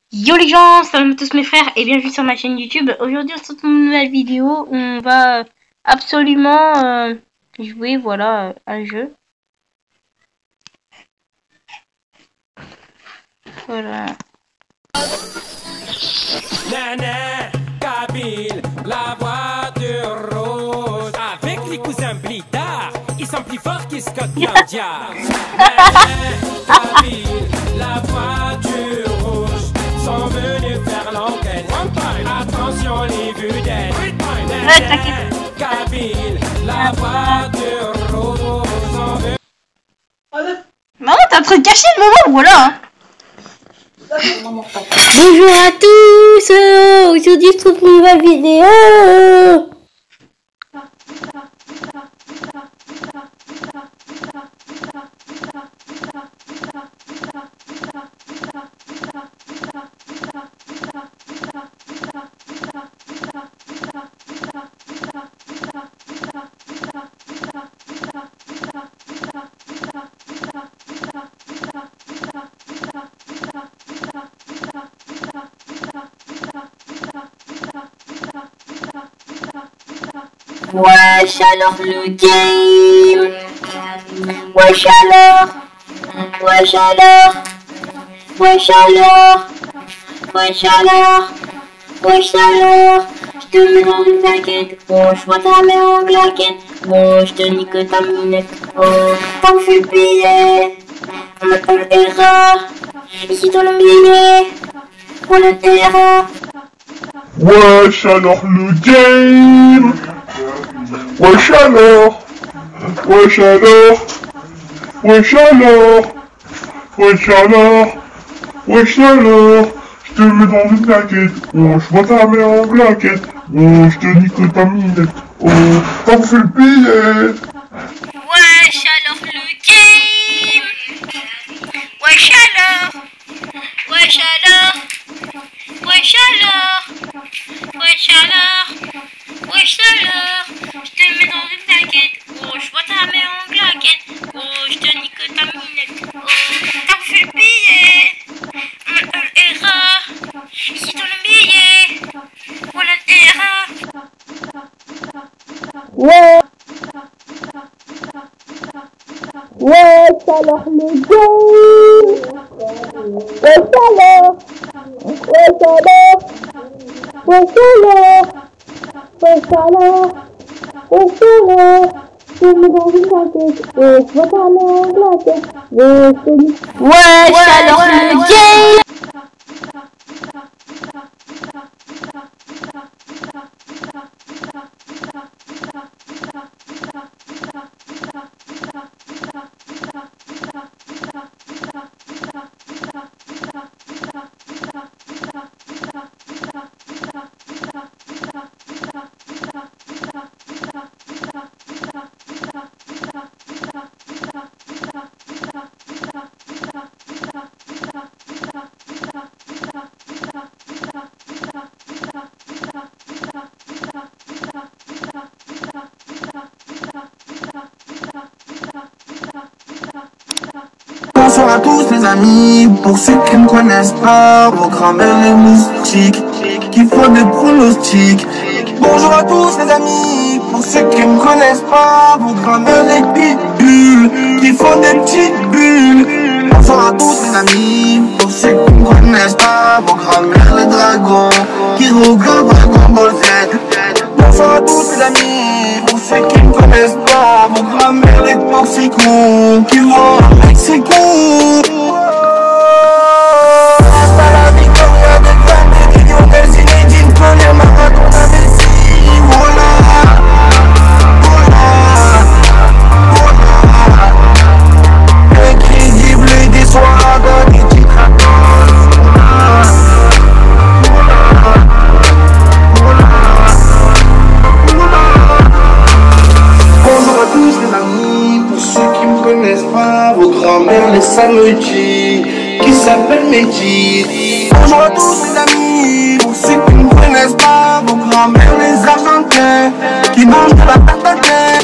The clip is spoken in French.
Yo les gens, salut à tous mes frères et bienvenue sur ma chaîne YouTube. Aujourd'hui on se retrouve dans une nouvelle vidéo où on va absolument jouer un jeu. Voilà. Nana, Kabyle, la voiture rouge. Avec les cousins Blitard, ils sont plus forts qu'ils Scotland Yard. Nana, Kabyle, la voiture rouge. Sont venus faire l'enquête. Attention les vedettes. Nana, Kabyle, la voiture rouge. Sont venus. Maman, t'es en train de cacher le moment, voilà hein. Bonjour à tous, aujourd'hui je trouve une nouvelle vidéo. Wesh alors le game. Wesh alors. Wesh alors. Wesh alors. Wesh alors. Wesh alors. Je te mets dans une plaquette. Oh, je vois ta mère en claquette. Oh, je te nique ta minette. Oh, t'en fais payer. Maintenant erreur. Ici dans le billet. Pour le terrain. Wesh alors le game. Wesh alors. Wesh alors. Wesh alors. Wesh alors. Wesh alors. Je te mets dans une plaquette. Oh, je vois ta mère en claquette. Oh, je te nique ta minette. Oh, t'en fais le billet. Wesh alors le game. Wesh alors. Wesh alors. Wesh alors. Wesh alors. Wesh alors. Je te mets dans une plaquette. Oh, je vois ta mère en claquette. Oh, je te nique ta minette. Oh, t'as fait le billet. Erreur. Ici dans le billet. Voilà l'erreur. Ouais. Wesh alors le game. Wesh alors. Wesh alors. Wesh alors. Wesh alors. Wesh alors. Je me dans une plaquette. Oh, je vois ta mère en claquette. Oh, je te dis. Wesh alors le game. Bonsoir à tous les amis, pour ceux qui ne connaissent pas, vos grands-mères les moustiques, qui font des pronostics. Bonjour à tous les amis, pour ceux qui ne connaissent pas, vos grands-mères les pitbulls, qui font des petites bulles. Bonsoir à tous les amis, pour ceux qui ne connaissent pas, vos grands-mères les dragons, qui regardent Dragon Ball Z. Bonsoir à tous les amis, pour ceux qui ne connaissent pas, vos grands-mères les toxicos, qui vont au Mexico. Hasta la victoria de grandes millionnaires, Zinedine, Pelé, Maradona, Messi, voilà, voilà, voilà. Incrédible et déçoit, dans les titres à cause, voilà, voilà, voilà. Bonjour à tous les amis, pour ceux qui me connaissent pas, vos grands-mères les samedis, qui s'appellent Mehdi. Bonjour à tous les amis, pour ceux qui me connaissent pas, vos grands-mères les argentins, qui mangent de la patate.